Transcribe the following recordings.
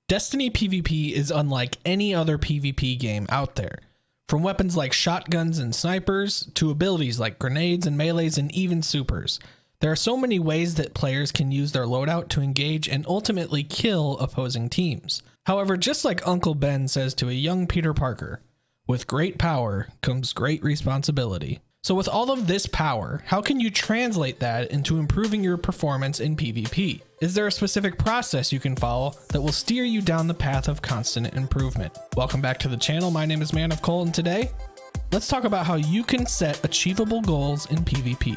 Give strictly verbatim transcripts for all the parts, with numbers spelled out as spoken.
Destiny PvP is unlike any other PvP game out there. From weapons like shotguns and snipers, to abilities like grenades and melees and even supers. There are so many ways that players can use their loadout to engage and ultimately kill opposing teams. However, just like Uncle Ben says to a young Peter Parker, with great power comes great responsibility. So with all of this power, how can you translate that into improving your performance in PvP? Is there a specific process you can follow that will steer you down the path of constant improvement? Welcome back to the channel. My name is Man of Coal, and today, let's talk about how you can set achievable goals in PvP.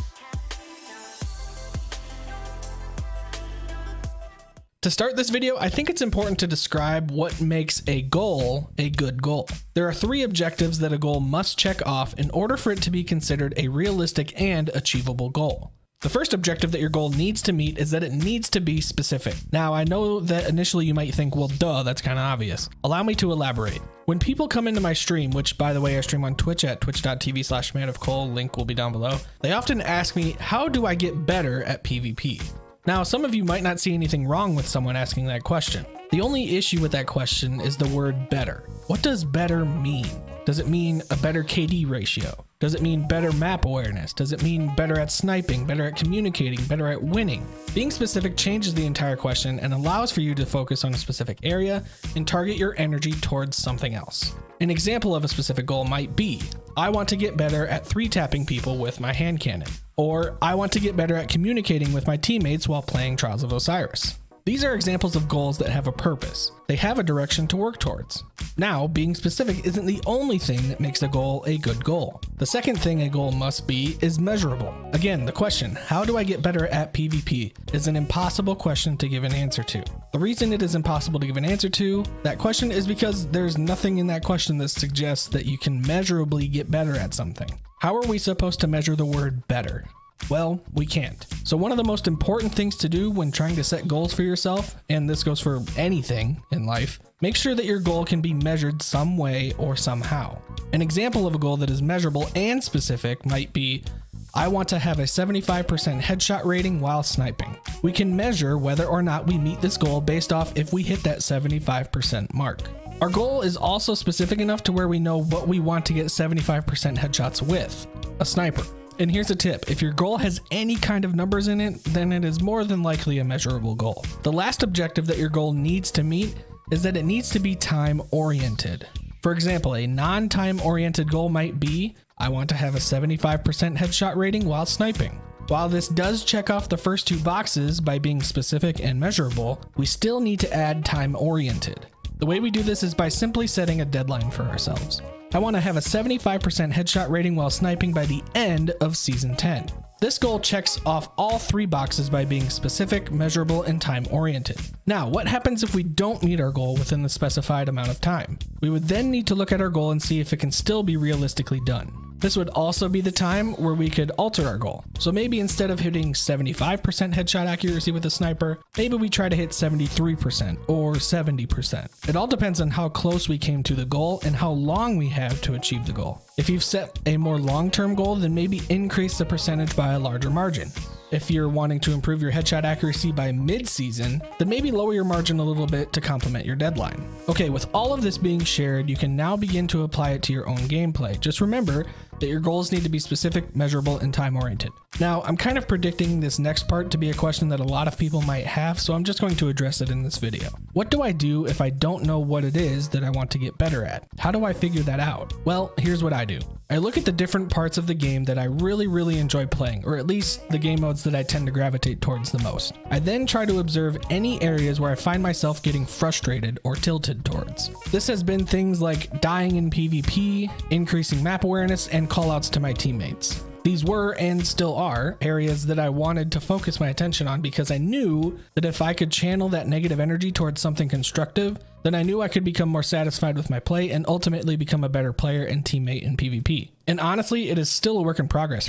To start this video, I think it's important to describe what makes a goal a good goal. There are three objectives that a goal must check off in order for it to be considered a realistic and achievable goal. The first objective that your goal needs to meet is that it needs to be specific. Now, I know that initially you might think, well, duh, that's kind of obvious. Allow me to elaborate. When people come into my stream, which by the way, I stream on Twitch at twitch dot t v slash man of coal, link will be down below, they often ask me, how do I get better at PvP? Now, some of you might not see anything wrong with someone asking that question. The only issue with that question is the word better. What does better mean? Does it mean a better K D ratio? Does it mean better map awareness? Does it mean better at sniping, better at communicating, better at winning? Being specific changes the entire question and allows for you to focus on a specific area and target your energy towards something else. An example of a specific goal might be, I want to get better at three tapping people with my hand cannon. Or I want to get better at communicating with my teammates while playing Trials of Osiris. These are examples of goals that have a purpose. They have a direction to work towards. Now, being specific isn't the only thing that makes a goal a good goal. The second thing a goal must be is measurable. Again, the question, how do I get better at PvP, is an impossible question to give an answer to. The reason it is impossible to give an answer to that question is because there's nothing in that question that suggests that you can measurably get better at something. How are we supposed to measure the word better? Well, we can't. So one of the most important things to do when trying to set goals for yourself, and this goes for anything in life, make sure that your goal can be measured some way or somehow. An example of a goal that is measurable and specific might be, I want to have a seventy-five percent headshot rating while sniping. We can measure whether or not we meet this goal based off if we hit that seventy-five percent mark. Our goal is also specific enough to where we know what we want to get seventy-five percent headshots with, a sniper. And here's a tip, if your goal has any kind of numbers in it, then it is more than likely a measurable goal. The last objective that your goal needs to meet is that it needs to be time oriented. For example, a non-time oriented goal might be, I want to have a seventy-five percent headshot rating while sniping. While this does check off the first two boxes by being specific and measurable, we still need to add time oriented. The way we do this is by simply setting a deadline for ourselves. I want to have a seventy-five percent headshot rating while sniping by the end of season ten. This goal checks off all three boxes by being specific, measurable, and time oriented. Now, what happens if we don't meet our goal within the specified amount of time? We would then need to look at our goal and see if it can still be realistically done. This would also be the time where we could alter our goal. So maybe instead of hitting seventy-five percent headshot accuracy with a sniper, maybe we try to hit seventy-three percent or seventy percent. It all depends on how close we came to the goal and how long we have to achieve the goal. If you've set a more long-term goal, then maybe increase the percentage by a larger margin. If you're wanting to improve your headshot accuracy by mid-season, then maybe lower your margin a little bit to complement your deadline. Okay, with all of this being shared, you can now begin to apply it to your own gameplay. Just remember that your goals need to be specific, measurable, and time-oriented. Now, I'm kind of predicting this next part to be a question that a lot of people might have, so I'm just going to address it in this video. What do I do if I don't know what it is that I want to get better at? How do I figure that out? Well, here's what I do. I look at the different parts of the game that I really, really enjoy playing, or at least the game modes that I tend to gravitate towards the most. I then try to observe any areas where I find myself getting frustrated or tilted towards. This has been things like dying in PvP, increasing map awareness, and callouts to my teammates. These were, and still are, areas that I wanted to focus my attention on because I knew that if I could channel that negative energy towards something constructive, then I knew I could become more satisfied with my play and ultimately become a better player and teammate in PvP. And honestly, it is still a work in progress for me.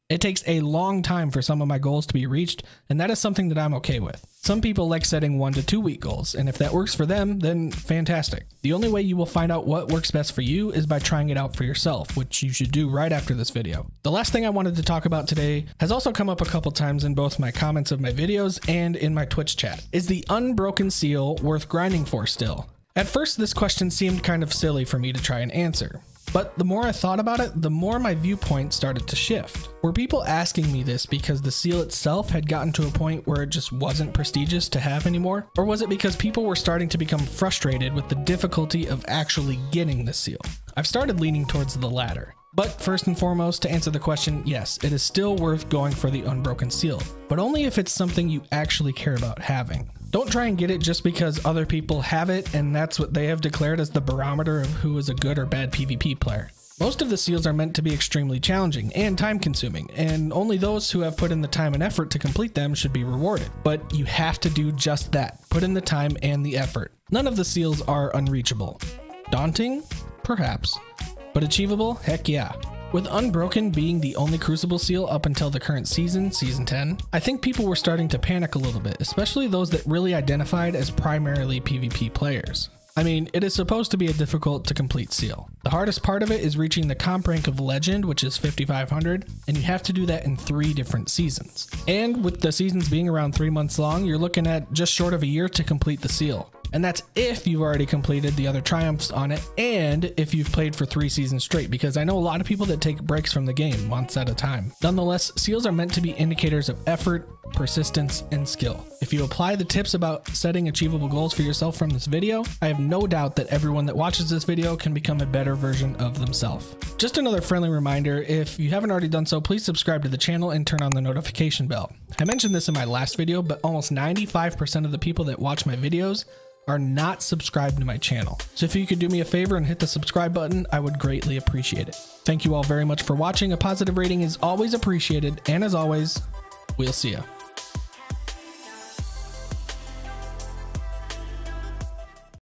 It takes a long time for some of my goals to be reached, and that is something that I'm okay with. Some people like setting one to two week goals, and if that works for them, then fantastic. The only way you will find out what works best for you is by trying it out for yourself, which you should do right after this video. The last thing I wanted to talk about today has also come up a couple times in both my comments of my videos and in my Twitch chat. Is the Unbroken Seal worth grinding for still? At first, this question seemed kind of silly for me to try and answer. But the more I thought about it, the more my viewpoint started to shift. Were people asking me this because the seal itself had gotten to a point where it just wasn't prestigious to have anymore? Or was it because people were starting to become frustrated with the difficulty of actually getting the seal? I've started leaning towards the latter. But first and foremost, to answer the question, yes, it is still worth going for the Unbroken Seal, but only if it's something you actually care about having. Don't try and get it just because other people have it and that's what they have declared as the barometer of who is a good or bad PvP player. Most of the seals are meant to be extremely challenging and time consuming, and only those who have put in the time and effort to complete them should be rewarded. But you have to do just that, put in the time and the effort. None of the seals are unreachable. Daunting? Perhaps. But achievable? Heck yeah. With Unbroken being the only Crucible seal up until the current season, Season ten, I think people were starting to panic a little bit, especially those that really identified as primarily PvP players. I mean, it is supposed to be a difficult to complete seal. The hardest part of it is reaching the comp rank of Legend, which is fifty-five hundred, and you have to do that in three different seasons. And with the seasons being around three months long, you're looking at just short of a year to complete the seal. And that's if you've already completed the other triumphs on it and if you've played for three seasons straight, because I know a lot of people that take breaks from the game months at a time. Nonetheless, seals are meant to be indicators of effort, persistence, and skill. If you apply the tips about setting achievable goals for yourself from this video, I have no doubt that everyone that watches this video can become a better version of themselves. Just another friendly reminder, if you haven't already done so, please subscribe to the channel and turn on the notification bell. I mentioned this in my last video, but almost ninety-five percent of the people that watch my videos are not subscribed to my channel. So if you could do me a favor and hit the subscribe button, I would greatly appreciate it. Thank you all very much for watching. A positive rating is always appreciated, and as always, we'll see ya.